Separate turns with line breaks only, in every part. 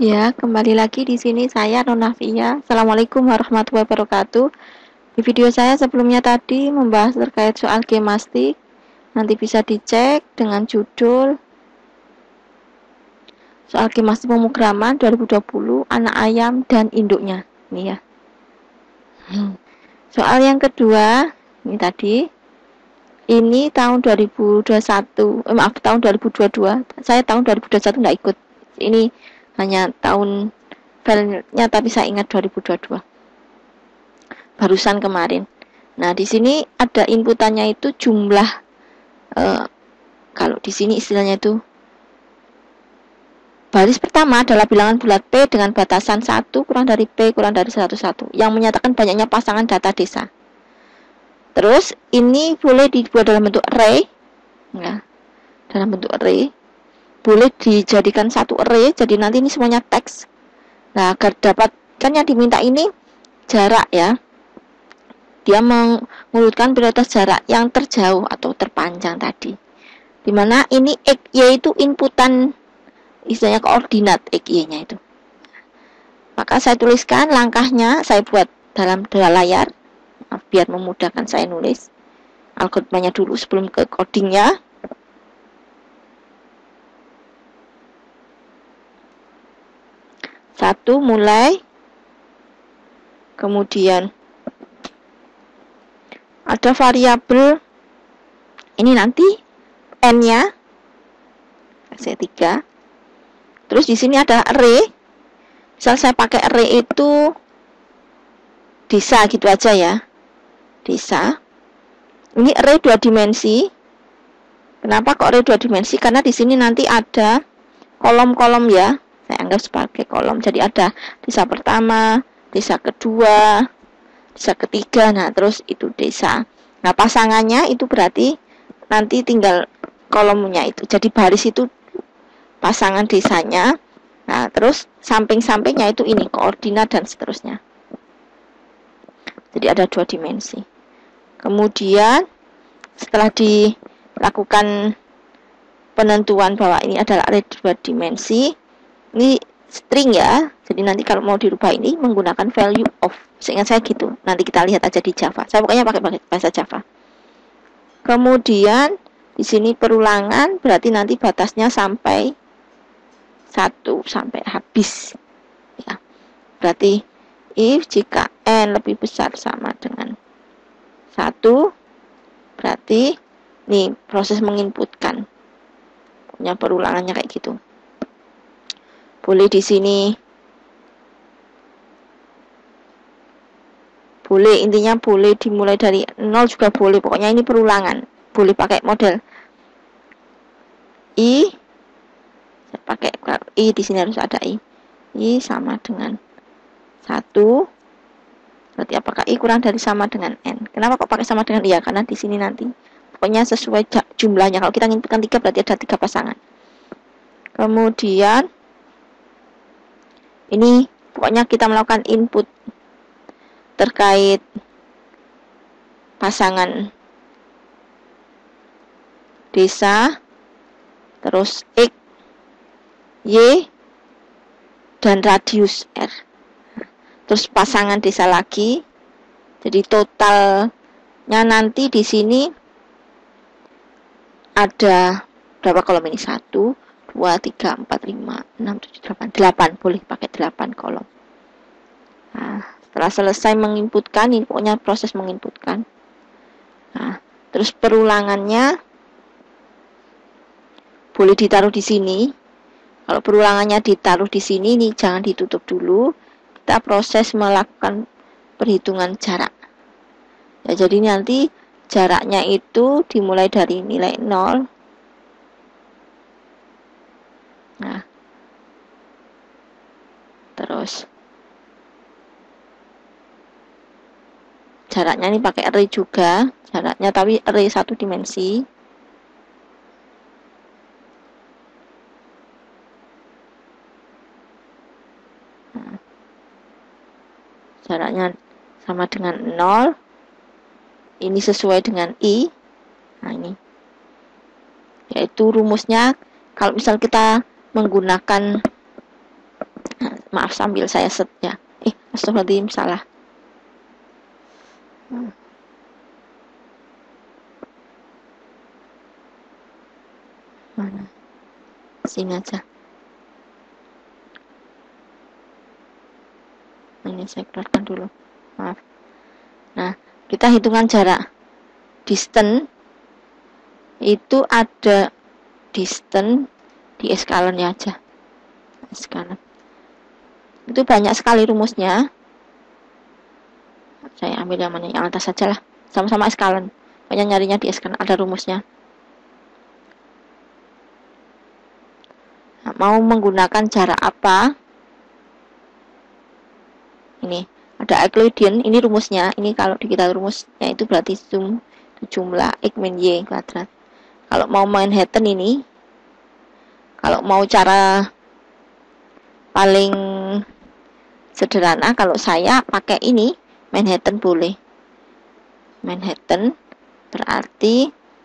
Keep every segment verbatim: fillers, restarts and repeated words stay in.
Ya, kembali lagi di sini saya Nona Via. Assalamualaikum warahmatullahi wabarakatuh. Di video saya sebelumnya tadi membahas terkait soal gemastik. Nanti bisa dicek dengan judul soal gemastik pemrograman dua ribu dua puluh, anak ayam dan induknya. Ini ya. Soal yang kedua, ini tadi. Ini tahun dua ribu dua puluh satu, eh, maaf tahun dua ribu dua puluh dua. Saya tahun dua ribu dua puluh satu nggak ikut. Ini hanya tahun filenya, tapi saya ingat dua ribu dua puluh dua. Barusan kemarin. Nah, di sini ada inputannya itu jumlah eh, kalau di sini istilahnya itu baris pertama adalah bilangan bulat P dengan batasan satu kurang dari P kurang dari seratus satu yang menyatakan banyaknya pasangan data desa. Terus ini boleh dibuat dalam bentuk array, ya, dalam bentuk array. Boleh dijadikan satu array, jadi nanti ini semuanya teks. Nah, agar dapat kan yang diminta ini jarak ya. Dia mengurutkan prioritas jarak yang terjauh atau terpanjang tadi. Dimana ini X Y itu inputan, istilahnya koordinat X Y-nya itu. Maka saya tuliskan langkahnya, saya buat dalam dua layar. Biar memudahkan saya nulis algoritmanya dulu sebelum ke codingnya. Satu mulai, kemudian ada variabel ini nanti n-nya C tiga. Terus di sini ada array. Misal saya pakai array itu desa gitu aja ya. Desa. Ini array dua dimensi. Kenapa kok array dua dimensi? Karena di sini nanti ada kolom-kolom ya. Saya anggap sebagai kolom. Jadi ada desa pertama, desa kedua, desa ketiga. Nah, terus itu desa. Nah, pasangannya itu berarti nanti tinggal kolomnya itu. Jadi baris itu pasangan desanya. Nah, terus samping-sampingnya itu ini koordinat dan seterusnya. Jadi ada dua dimensi. Kemudian setelah dilakukan penentuan bahwa ini adalah array dua dimensi, ini string ya. Jadi nanti kalau mau dirubah ini menggunakan value of. Seingat saya gitu. Nanti kita lihat aja di Java. Saya pokoknya pakai bahasa Java. Kemudian di sini perulangan berarti nanti batasnya sampai satu sampai habis. Ya. Berarti if jika n lebih besar sama dengan satu, berarti nih proses menginputkan. Punya perulangannya kayak gitu. Boleh di sini, boleh intinya boleh dimulai dari nol juga boleh. Pokoknya ini perulangan. Boleh pakai model i. Saya pakai i, di sini harus ada i. I sama dengan satu. Berarti apakah i kurang dari sama dengan n? Kenapa kok pakai sama dengan i? Ya, karena di sini nanti pokoknya sesuai jumlahnya. Kalau kita inputkan tiga berarti ada tiga pasangan. Kemudian ini pokoknya kita melakukan input terkait pasangan desa, terus X, Y, dan radius R. Terus pasangan desa lagi. Jadi totalnya nanti di sini ada berapa kolom ini? satu, dua, tiga, empat, lima, enam, tujuh, delapan. delapan. Boleh pakai delapan kolom. Nah, setelah selesai menginputkan, ini pokoknya proses menginputkan. Nah, terus perulangannya boleh ditaruh di sini. Kalau perulangannya ditaruh di sini, ini jangan ditutup dulu. Kita proses melakukan perhitungan jarak. Ya, jadi nanti jaraknya itu dimulai dari nilai nol. Nah, terus jaraknya ini pakai array juga, jaraknya tapi array satu dimensi. Nah, jaraknya sama dengan nol. Ini sesuai dengan i. Nah, ini yaitu rumusnya kalau misal kita menggunakan Nah, maaf sambil saya set ya. Eh, astagfirullahaladzim, salah. Hmm. Mana? Sini aja. Ini saya keluarkan dulu. Maaf. Nah, kita hitungan jarak. Distance itu ada distance di eskalennya aja. Eskalen. Itu banyak sekali rumusnya. Saya ambil yang mana? Yang atas saja lah. Sama-sama eskalen. Pokoknya nyarinya di eskalen, ada rumusnya. Nah, mau menggunakan jarak apa? Ini ada Euclidean, ini rumusnya. Ini kalau dikira rumusnya itu berarti sum jumlah X min Y kuadrat. Kalau mau Manhattan ini, kalau mau cara paling sederhana, kalau saya pakai ini Manhattan boleh. Manhattan berarti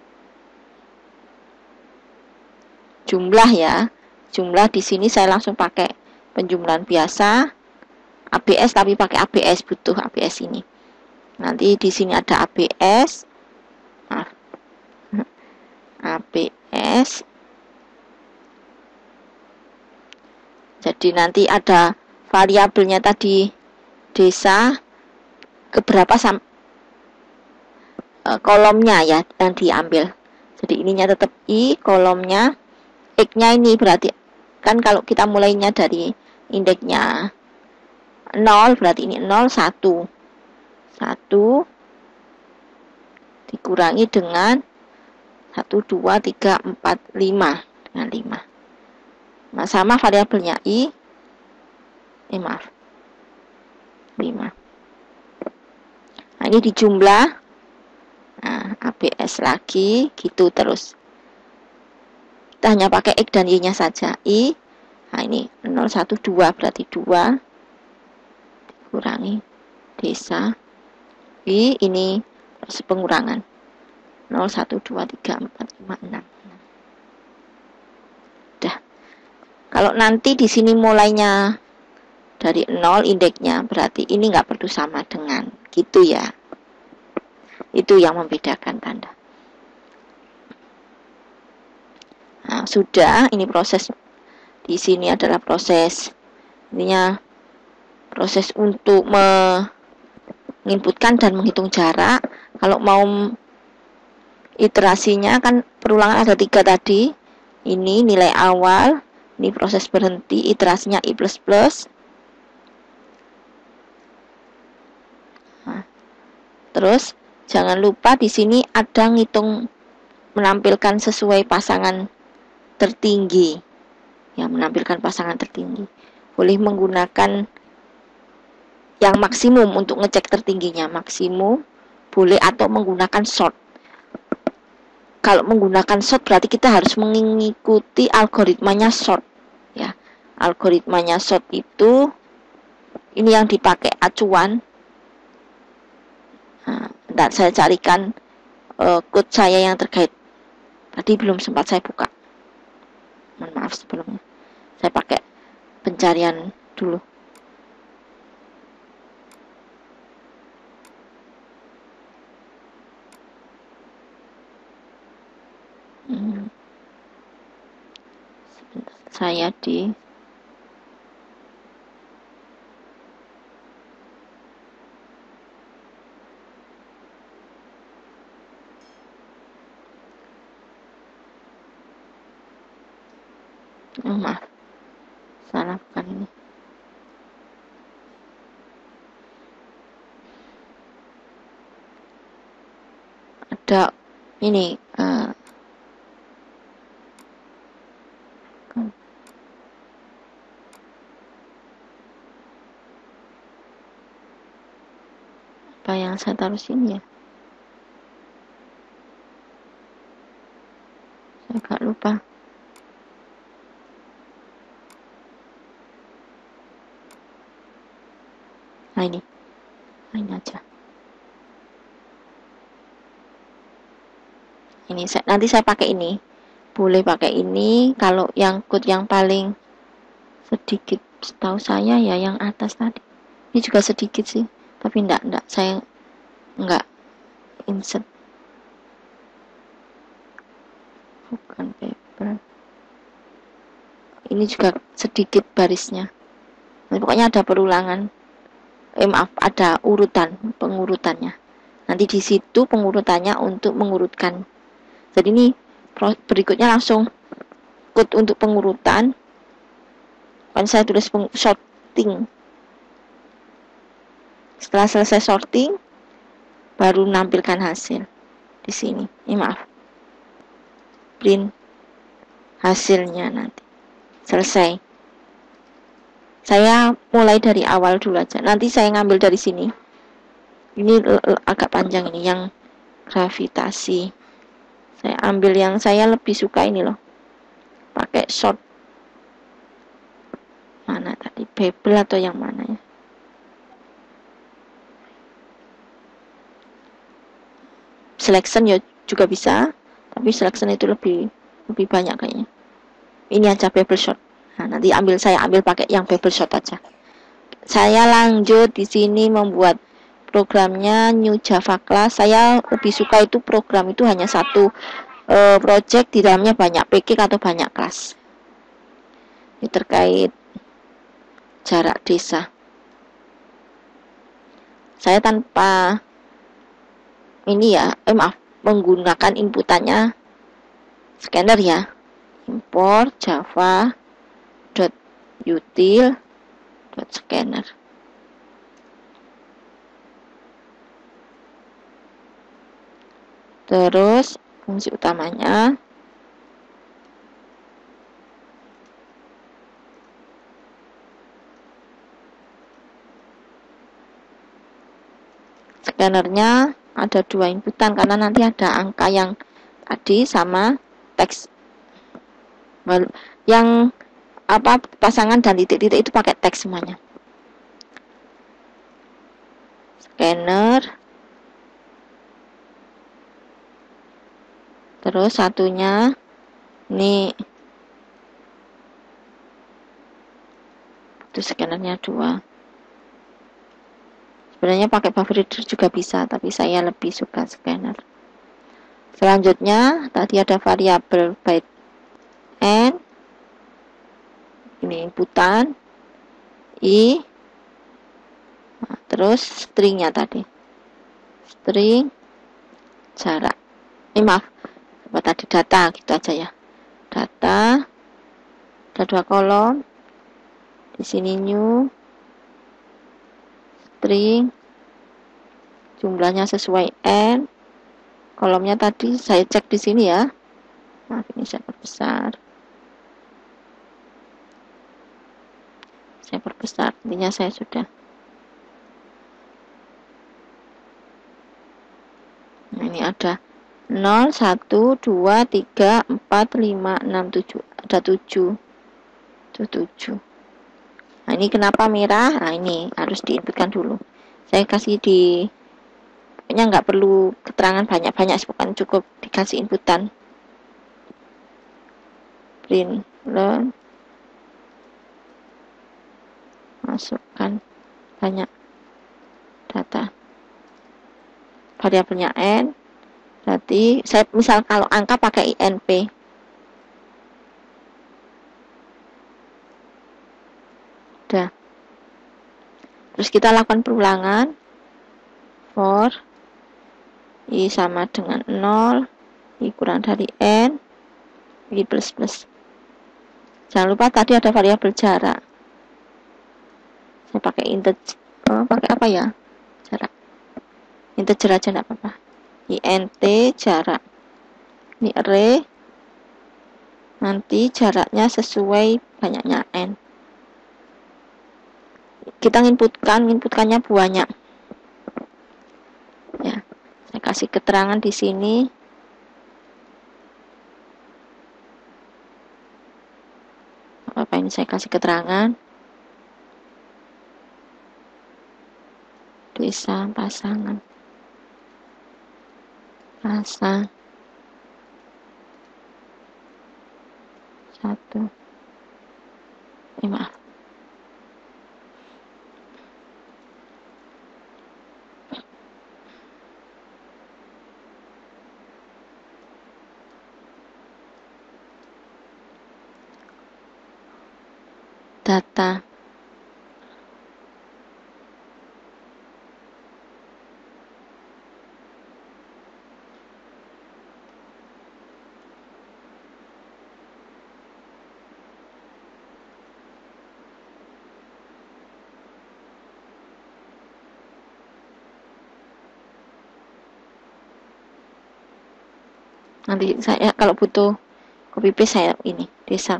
jumlah ya. Jumlah di sini saya langsung pakai penjumlahan biasa A B S, tapi pakai A B S, butuh A B S ini. Nanti di sini ada A B S. Maaf. A B S. Jadi nanti ada variabelnya tadi desa keberapa sam e, kolomnya ya yang diambil. Jadi ininya tetap I, kolomnya X-nya ini berarti kan kalau kita mulainya dari indeksnya nol, berarti ini nol, satu. satu dikurangi dengan satu, dua, tiga, empat, lima. Dengan lima. Nah, sama variabelnya I. Eh, maaf. lima. Nah, ini dijumlah. Nah, A B S lagi. Gitu terus. Kita hanya pakai X dan Y-nya saja. I. Nah, ini nol, satu, dua. Berarti dua. Dikurangi desa. I. Ini pengurangan. nol, satu, dua, tiga, empat, lima, enam. Udah. Kalau nanti di sini mulainya dari nol indeksnya, berarti ini nggak perlu sama dengan gitu ya. Itu yang membedakan tanda. Nah, sudah, ini proses di sini adalah proses intinya proses untuk menginputkan dan menghitung jarak. Kalau mau iterasinya kan perulangan ada tiga tadi. Ini nilai awal, ini proses berhenti, iterasinya I plus plus. Nah, terus jangan lupa di sini ada ngitung menampilkan sesuai pasangan tertinggi. Ya, menampilkan pasangan tertinggi. Boleh menggunakan yang maksimum untuk ngecek tertingginya, maksimum boleh, atau menggunakan sort. Kalau menggunakan sort berarti kita harus mengikuti algoritmanya sort ya. Algoritmanya sort itu ini yang dipakai acuan. Nah, bentar, saya carikan uh, code saya yang terkait. Tadi belum sempat saya buka. Mohon maaf sebelumnya. Saya pakai pencarian dulu. Hmm. Saya di oh, maaf, salah, bukan ini. Ada ini uh, apa yang saya taruh sini ya, saya agak lupa. Nah ini, nah, ini aja. Ini saya, nanti saya pakai ini. Boleh pakai ini kalau yang code yang paling sedikit Setahu saya ya yang atas tadi. Ini juga sedikit sih, tapi enggak, enggak. Saya enggak insert. Bukan paper. Ini juga sedikit barisnya. Nah, pokoknya ada perulangan. Eh maaf, ada urutan, pengurutannya. Nanti di situ pengurutannya untuk mengurutkan. Jadi ini berikutnya langsung code untuk pengurutan. Kan saya tulis sorting. Setelah selesai sorting, baru menampilkan hasil di sini. Ini maaf, print hasilnya nanti. Selesai. Saya mulai dari awal dulu aja. Nanti saya ngambil dari sini. Ini agak panjang ini yang gravitasi. Saya ambil yang saya lebih suka ini loh. Pakai short. Mana tadi? Bevel atau yang mana ya? Selection ya juga bisa, tapi selection itu lebih lebih banyak kayaknya. Ini aja bevel short. Nah, nanti ambil saya ambil pakai yang bevel short aja. Saya lanjut di sini membuat programnya New Java Class. Saya lebih suka itu program itu hanya satu e, project, di dalamnya banyak package atau banyak kelas. Ini terkait jarak desa. Saya tanpa ini ya, eh maaf, menggunakan inputannya scanner ya. Import java dot util dot scanner. Terus fungsi utamanya scannernya ada dua inputan karena nanti ada angka yang tadi sama teks. Yang apa pasangan dan titik-titik itu pakai teks semuanya. Scanner. Terus satunya ini itu scannernya dua. Sebenarnya pakai buffer reader juga bisa, tapi saya lebih suka scanner. Selanjutnya tadi ada variabel byte n, ini inputan i, nah, terus stringnya tadi string jarak. Ini maaf, apa tadi data gitu aja ya. Data ada dua kolom. Di sini new string jumlahnya sesuai n. Kolomnya tadi saya cek di sini ya. Nah, ini saya perbesar. Saya perbesar, intinya saya sudah. Nah, ini ada nol, satu, dua, tiga, empat, lima, enam, tujuh. Ada tujuh. Itu tujuh. Nah, ini kenapa merah? Nah, ini harus diinputkan dulu. Saya kasih di pokoknya nggak perlu keterangan banyak-banyak, bukan cukup dikasih inputan. Print learn. Masukkan banyak data. Variabelnya n. Berarti saya misal kalau angka pakai inp. Udah. Terus kita lakukan perulangan. For i sama dengan nol, i kurang dari n, i plus plus. Jangan lupa tadi ada variabel jarak. Saya pakai integer, oh, pakai apa ya? Jarak. Integer aja enggak apa-apa. Int jarak. Ini array. Nanti jaraknya sesuai banyaknya n. Kita inputkan, inputkannya banyak. Ya, saya kasih keterangan di sini. Apa ini saya kasih keterangan? Desa pasangan. Pasang. Satu. Eh, maaf. data. Nanti saya kalau butuh copy paste saya ini desa.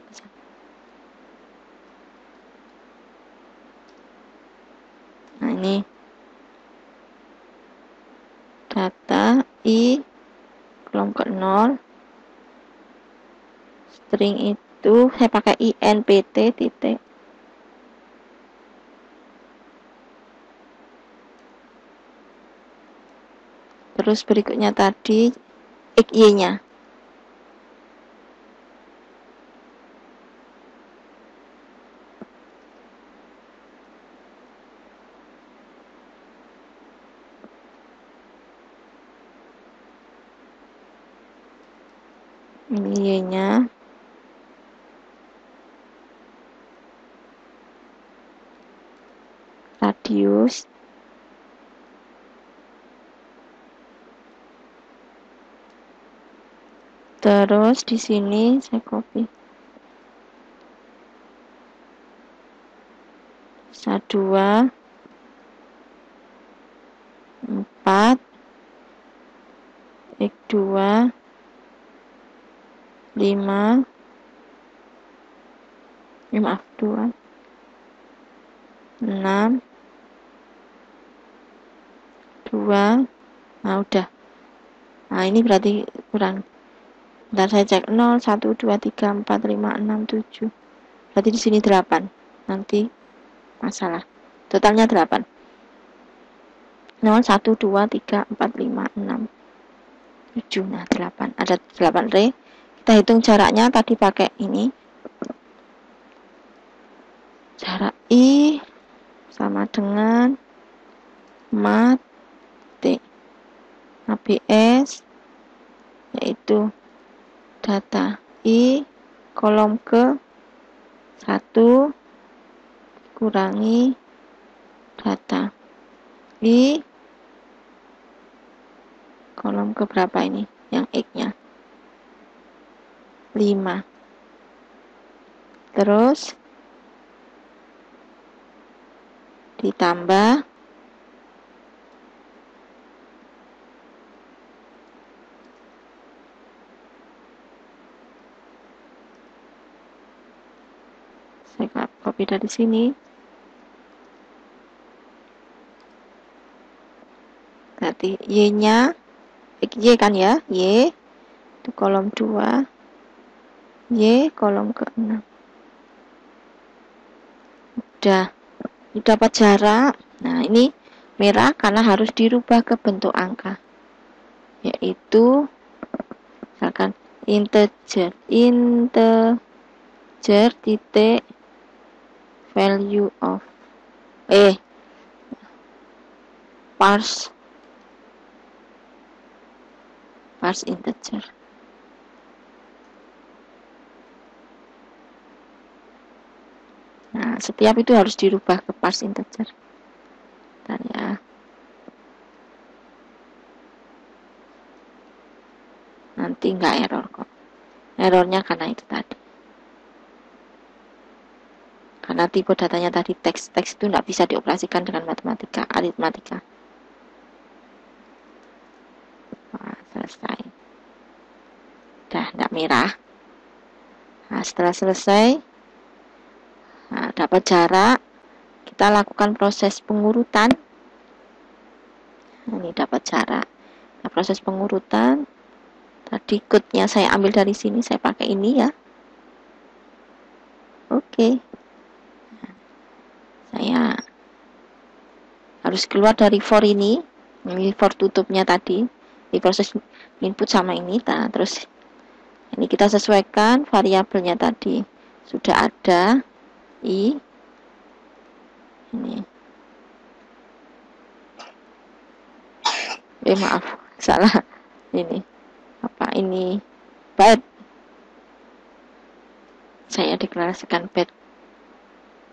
Nah ini data i kolom ke nol, string itu saya pakai inpt titik, terus berikutnya tadi xy nya ini y nya radius, terus di sini saya copy satu dua empat x dua lima eh, maaf dua enam dua. Nah udah, nah ini berarti kurang. Bentar saya cek nol satu dua tiga empat lima enam tujuh, berarti di sini delapan. Nanti masalah totalnya delapan. nol satu dua tiga empat lima enam tujuh. Nah delapan, ada delapan re. Kita hitung jaraknya tadi pakai ini, jarak i sama dengan mat t abs, yaitu data i kolom ke satu kurangi data i kolom ke berapa ini yang x nya lima, terus ditambah saya copy dari sini, berarti y nya xy kan ya, y itu kolom dua, y kolom ke enam. Udah dapat jarak. Nah ini merah karena harus dirubah ke bentuk angka, yaitu misalkan integer integer titik value of eh parse parse integer. Nah setiap itu harus dirubah ke parse integer. Bentar ya, nanti nggak error kok. Errornya karena itu tadi, karena tipe datanya tadi teks. Teks itu nggak bisa dioperasikan dengan matematika, aritmatika. Nah, selesai. Dah nggak merah. Nah setelah selesai, nah, dapat jarak, kita lakukan proses pengurutan. Nah, ini dapat jarak. Nah, proses pengurutan tadi code-nya saya ambil dari sini, saya pakai ini ya. Oke. Nah, saya harus keluar dari for ini, ini for tutupnya tadi, di proses input sama ini. Nah, terus ini kita sesuaikan variabelnya tadi. Sudah ada i ini. Eh maaf, salah. Ini apa ini? Byte. Saya deklarasikan byte.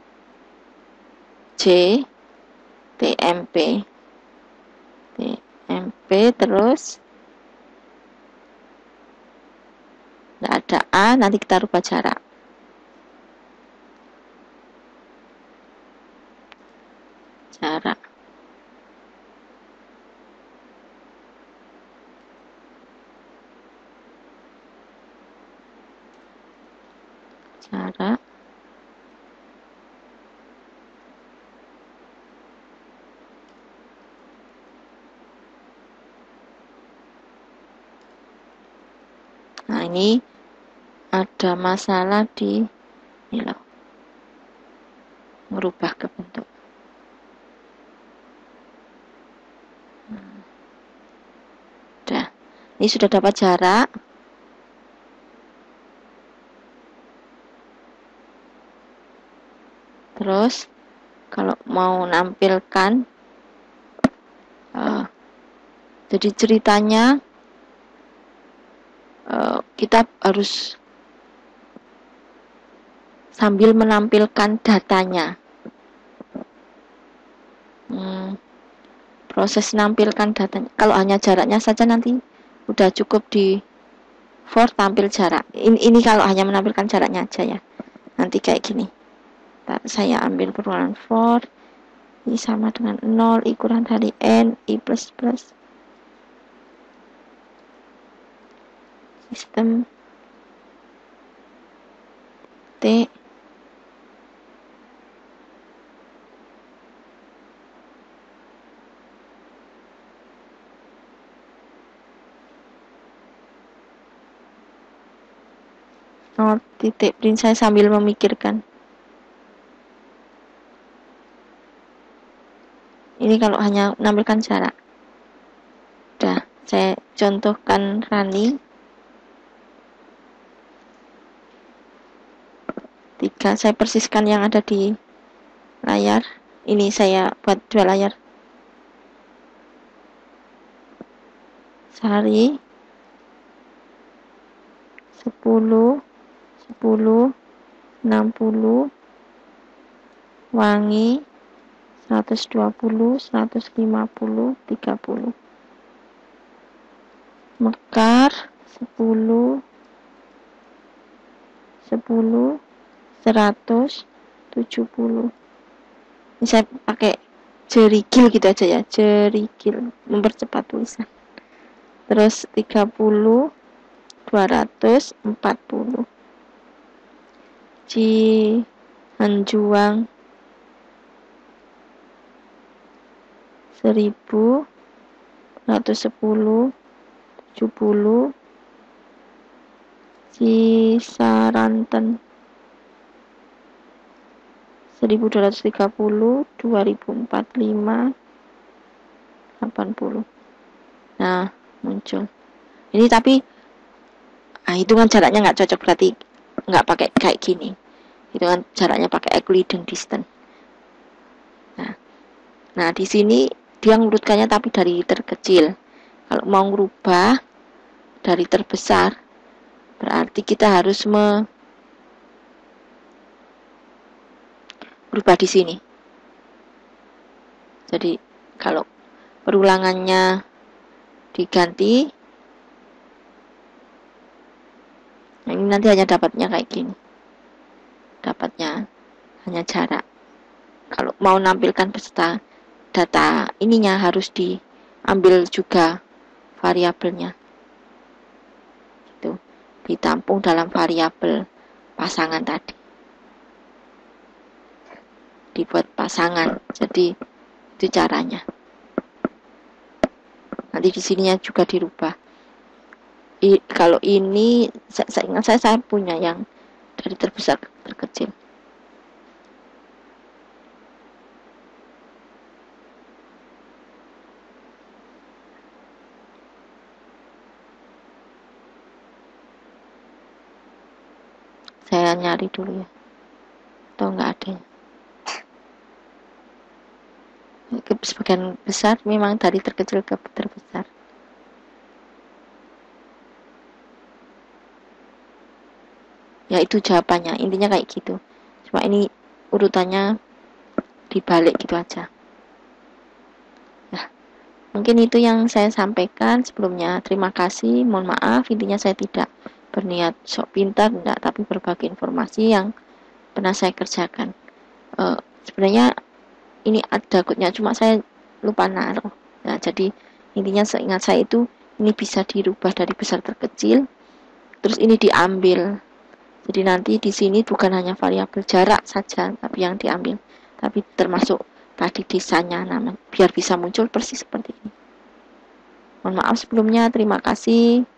T M P T M P terus nggak ada A, nanti kita rubah jarak. Jarak. Jarak. Nah, ini ada masalah di ini loh. Merubah ke bentuk. Udah. Ini sudah dapat jarak. Terus kalau mau nampilkan uh, jadi ceritanya uh, kita harus sambil menampilkan datanya. Hmm, proses menampilkan datanya. Kalau hanya jaraknya saja nanti udah cukup di for tampil jarak. Ini, ini kalau hanya menampilkan jaraknya aja ya. Nanti kayak gini. Saya ambil perulangan for I sama dengan nol, I kurang dari N, I plus plus sistem T nol titik print. Saya sambil memikirkan. Ini kalau hanya menampilkan jarak. Udah, saya contohkan running. Tiga, saya persiskan yang ada di layar. Ini saya buat dua layar. Sehari sepuluh, sepuluh, enam puluh, wangi seratus dua puluh, seratus lima puluh, tiga puluh. Mekar sepuluh, sepuluh, seratus, tujuh puluh. Ini saya pakai jerigil gitu aja ya, jerigil mempercepat tulisan. Terus tiga puluh, dua ratus, empat puluh. Cihanjuang seribu, seratus sepuluh, tujuh puluh. Cisaranten seribu dua ratus tiga puluh, dua ribu empat puluh lima, delapan puluh. Nah, muncul. Ini tapi ah, hitungan jaraknya nggak cocok, berarti nggak pakai kayak gini. Hitungan jaraknya pakai Euclidean distance. Nah, nah di sini dia ngurutkannya tapi dari terkecil. Kalau mau ngubah dari terbesar, berarti kita harus me berubah di sini. Jadi kalau perulangannya diganti, nah ini nanti hanya dapatnya kayak gini. Dapatnya hanya jarak. Kalau mau nampilkan peserta data ininya harus diambil juga variabelnya. Itu ditampung dalam variabel pasangan tadi. Dibuat pasangan. Jadi itu caranya. Nanti di sininya juga dirubah. I, kalau ini saya, saya ingat saya saya punya yang dari terbesar ke terkecil. Saya nyari dulu ya. Atau enggak ada ya. Sebagian besar memang dari terkecil ke terbesar. Ya itu jawabannya, intinya kayak gitu. Cuma ini urutannya dibalik gitu aja. Nah, mungkin itu yang saya sampaikan sebelumnya. Terima kasih, mohon maaf, intinya saya tidak berniat sok pintar, enggak, tapi berbagi informasi yang pernah saya kerjakan. Uh, sebenarnya ini ada kodnya, cuma saya lupa naruh. Nah, jadi intinya seingat saya itu ini bisa dirubah dari besar terkecil, terus ini diambil. Jadi nanti di sini bukan hanya variabel jarak saja, tapi yang diambil, tapi termasuk tadi desanya nama, biar bisa muncul persis seperti ini. Mohon maaf sebelumnya, terima kasih.